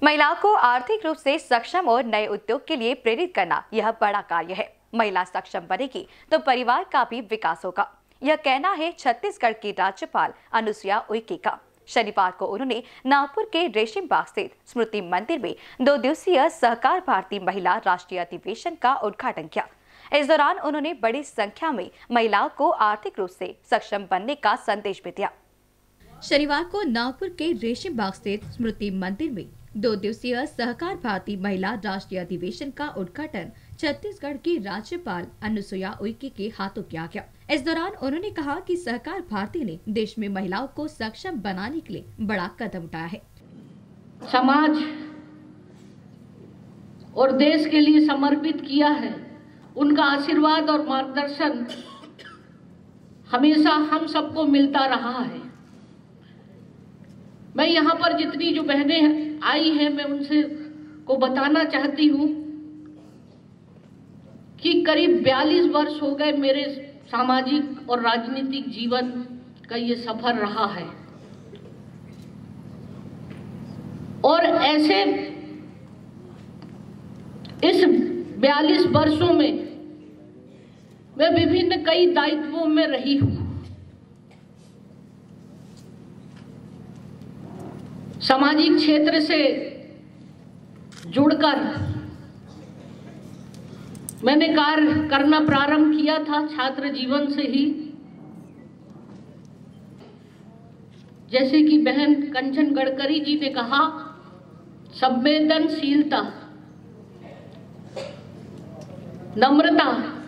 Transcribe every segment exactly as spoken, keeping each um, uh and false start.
महिलाओं को आर्थिक रूप से सक्षम और नए उद्योग के लिए प्रेरित करना यह बड़ा कार्य है। महिला सक्षम बनेगी तो परिवार का भी विकास होगा, यह कहना है छत्तीसगढ़ की राज्यपाल अनुसुईया उइके का। शनिवार को उन्होंने नागपुर के रेशिम बाग स्थित स्मृति मंदिर में दो दिवसीय सहकार भारती महिला राष्ट्रीय अधिवेशन का उद्घाटन किया। इस दौरान उन्होंने बड़ी संख्या में महिलाओं को आर्थिक रूप से सक्षम बनने का संदेश भी दिया। शनिवार को नागपुर के रेशिम बाग स्थित स्मृति मंदिर में दो दिवसीय सहकार भारती महिला राष्ट्रीय अधिवेशन का उद्घाटन छत्तीसगढ़ की राज्यपाल अनुसुईया उइके के हाथों किया गया। इस दौरान उन्होंने कहा कि सहकार भारती ने देश में महिलाओं को सक्षम बनाने के लिए बड़ा कदम उठाया है। समाज और देश के लिए समर्पित किया है। उनका आशीर्वाद और मार्गदर्शन हमेशा हम सबको मिलता रहा है। मैं यहाँ पर जितनी जो बहनें आई हैं, मैं उनसे को बताना चाहती हूँ कि करीब बयालीस वर्ष हो गए मेरे सामाजिक और राजनीतिक जीवन का ये सफर रहा है। और ऐसे इस बयालीस वर्षों में मैं विभिन्न कई दायित्वों में रही हूँ। सामाजिक क्षेत्र से जुड़कर मैंने कार्य करना प्रारंभ किया था छात्र जीवन से ही। जैसे कि बहन कंचन गडकरी जी ने कहा, संवेदनशीलता, नम्रता,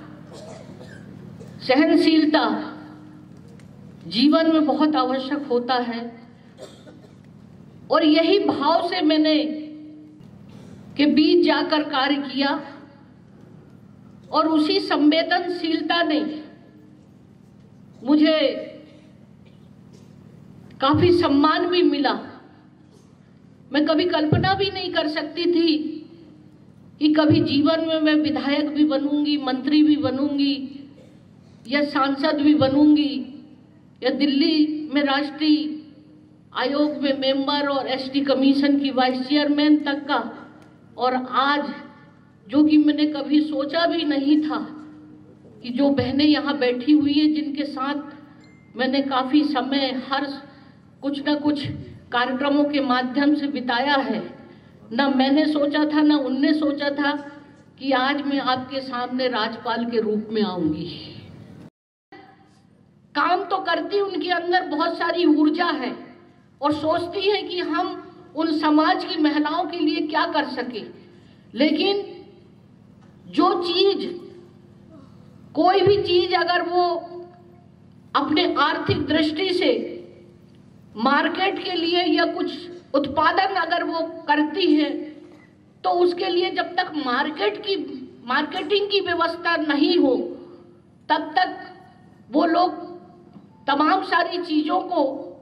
सहनशीलता जीवन में बहुत आवश्यक होता है। और यही भाव से मैंने के बीच जाकर कार्य किया और उसी संवेदनशीलता ने मुझे काफी सम्मान भी मिला। मैं कभी कल्पना भी नहीं कर सकती थी कि कभी जीवन में मैं विधायक भी बनूंगी, मंत्री भी बनूंगी या सांसद भी बनूंगी या दिल्ली में राष्ट्रीय आयोग में मेंबर और एसटी कमीशन की वाइस चेयरमैन तक का। और आज जो कि मैंने कभी सोचा भी नहीं था कि जो बहनें यहाँ बैठी हुई हैं, जिनके साथ मैंने काफ़ी समय हर कुछ न कुछ कार्यक्रमों के माध्यम से बिताया है, न मैंने सोचा था न उनने सोचा था कि आज मैं आपके सामने राज्यपाल के रूप में आऊंगी। काम तो करती उनके अंदर बहुत सारी ऊर्जा है और सोचती है कि हम उन समाज की महिलाओं के लिए क्या कर सके। लेकिन जो चीज, कोई भी चीज अगर वो अपने आर्थिक दृष्टि से मार्केट के लिए या कुछ उत्पादन अगर वो करती है, तो उसके लिए जब तक मार्केट की मार्केटिंग की व्यवस्था नहीं हो, तब तक वो लोग तमाम सारी चीजों को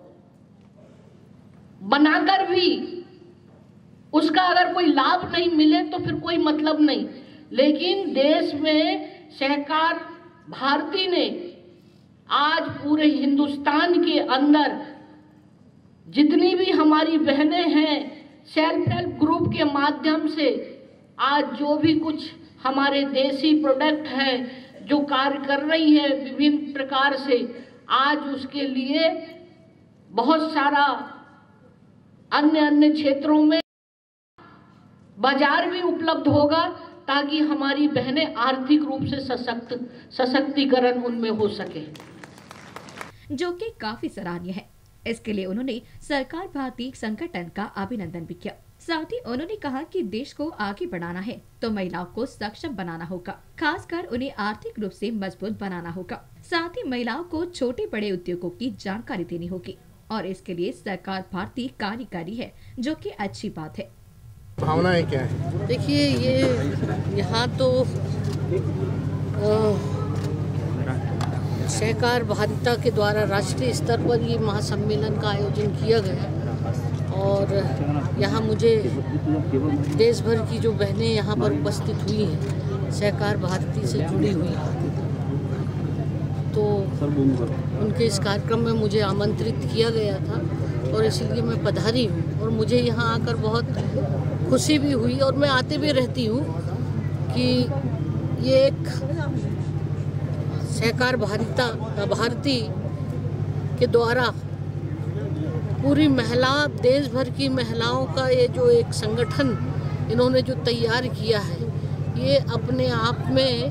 बनाकर भी उसका अगर कोई लाभ नहीं मिले तो फिर कोई मतलब नहीं। लेकिन देश में सहकार भारती ने आज पूरे हिंदुस्तान के अंदर जितनी भी हमारी बहनें हैं, सेल्फ हेल्प ग्रुप के माध्यम से आज जो भी कुछ हमारे देसी प्रोडक्ट हैं जो कार्य कर रही है विभिन्न प्रकार से, आज उसके लिए बहुत सारा अन्य अन्य क्षेत्रों में बाजार भी उपलब्ध होगा ताकि हमारी बहनें आर्थिक रूप से सशक्त सशक्तिकरण उनमें हो सके, जो कि काफी सराहनीय है। इसके लिए उन्होंने सरकार भारती संगठन का अभिनंदन भी किया। साथ ही उन्होंने कहा कि देश को आगे बढ़ाना है तो महिलाओं को सक्षम बनाना होगा, खासकर उन्हें आर्थिक रूप से मजबूत बनाना होगा। साथ ही महिलाओं को छोटे बड़े उद्योगों की जानकारी देनी होगी और इसके लिए सरकार भारती कार्य कर रही है, जो कि अच्छी बात है। भावनाएं क्या है? देखिए, ये यहाँ तो सहकार भारिता के द्वारा राष्ट्रीय स्तर पर ये महासम्मेलन का आयोजन किया गया और यहाँ मुझे देश भर की जो बहनें यहाँ पर उपस्थित हुई हैं, सहकार भारती से जुड़ी हुई हैं, तो उनके इस कार्यक्रम में मुझे आमंत्रित किया गया था और इसलिए मैं पधारी हूँ और मुझे यहाँ आकर बहुत खुशी भी हुई और मैं आते भी रहती हूँ कि ये एक सहकार भारिता भारती के द्वारा पूरी महिला देश भर की महिलाओं का ये जो एक संगठन इन्होंने जो तैयार किया है, ये अपने आप में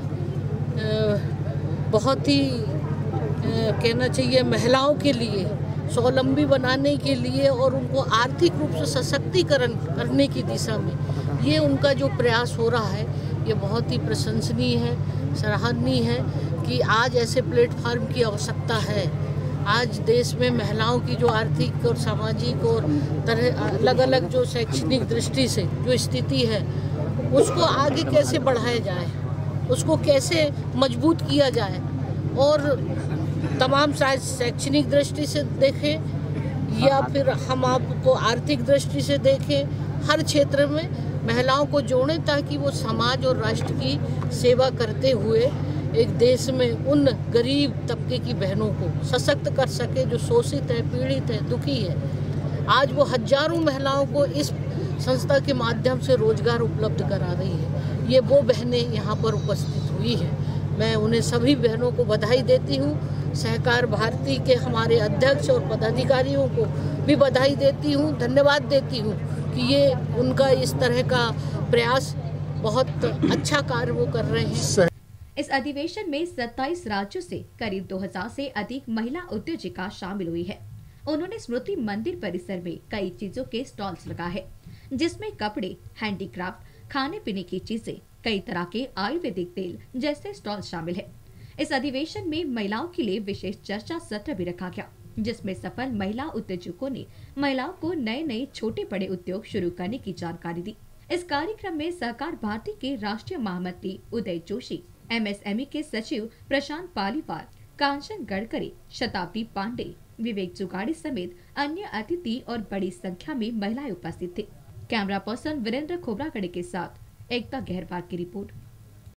बहुत ही कहना चाहिए महिलाओं के लिए स्वावलंबी बनाने के लिए और उनको आर्थिक रूप से सशक्तिकरण करने की दिशा में ये उनका जो प्रयास हो रहा है, ये बहुत ही प्रशंसनीय है, सराहनीय है कि आज ऐसे प्लेटफार्म की आवश्यकता है। आज देश में महिलाओं की जो आर्थिक और सामाजिक और तरह अलग अलग जो शैक्षणिक दृष्टि से जो स्थिति है, उसको आगे कैसे बढ़ाया जाए, उसको कैसे मजबूत किया जाए और तमाम शैक्षणिक दृष्टि से देखें या फिर हम आपको आर्थिक दृष्टि से देखें, हर क्षेत्र में महिलाओं को जोड़ें ताकि वो समाज और राष्ट्र की सेवा करते हुए एक देश में उन गरीब तबके की बहनों को सशक्त कर सके जो शोषित है, पीड़ित है, दुखी है। आज वो हजारों महिलाओं को इस संस्था के माध्यम से रोजगार उपलब्ध करा रही है। ये वो बहनें यहाँ पर उपस्थित हुई हैं। मैं उन्हें सभी बहनों को बधाई देती हूँ। सहकार भारती के हमारे अध्यक्ष और पदाधिकारियों को भी बधाई देती हूँ, धन्यवाद देती हूँ कि ये उनका इस तरह का प्रयास बहुत अच्छा कार्य वो कर रहे हैं। इस अधिवेशन में सत्ताईस राज्यों से करीब दो हज़ार से अधिक महिला उद्योजिका शामिल हुई है। उन्होंने स्मृति मंदिर परिसर में कई चीजों के स्टॉल्स लगाए, जिसमें कपड़े, हैंडीक्राफ्ट, खाने पीने की चीजें, कई तरह के आयुर्वेदिक तेल जैसे स्टॉल शामिल है। इस अधिवेशन में महिलाओं के लिए विशेष चर्चा सत्र भी रखा गया, जिसमें सफल महिला उद्योजकों ने महिलाओं को नए नए छोटे बड़े उद्योग शुरू करने की जानकारी दी। इस कार्यक्रम में सहकार भारती के राष्ट्रीय महामंत्री उदय जोशी, एमएसएमई के सचिव प्रशांत पालीवाल, कांचन गडकरी, शताब्दी पांडे, विवेक जुगाड़ी समेत अन्य अतिथि और बड़ी संख्या में महिलाएं उपस्थित थी। कैमरा पर्सन वीरेंद्र खोबरागड़े के साथ एकता गहरवार की रिपोर्ट।